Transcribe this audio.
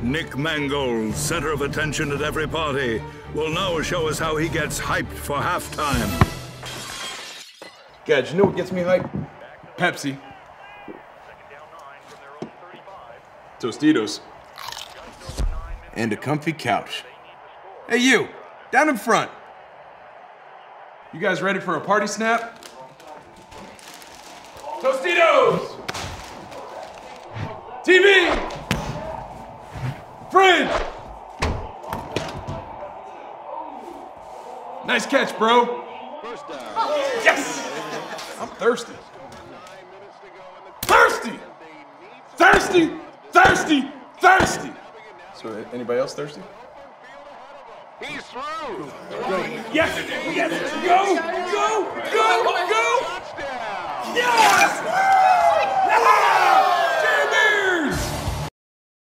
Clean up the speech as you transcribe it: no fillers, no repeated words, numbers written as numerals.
Nick Mangold, center of attention at every party, will now show us how he gets hyped for halftime. Gudz, you know what gets me hyped? Pepsi. Tostitos. And a comfy couch. Hey you, down in front. You guys ready for a party snap? Tostitos! TV! Fridge! Nice catch, bro. Yes! I'm thirsty. Thirsty! Thirsty! Thirsty! Thirsty! So, anybody else thirsty? He's through. Yes! Yes! Go! Go! Go! Go! Touchdown. Yes!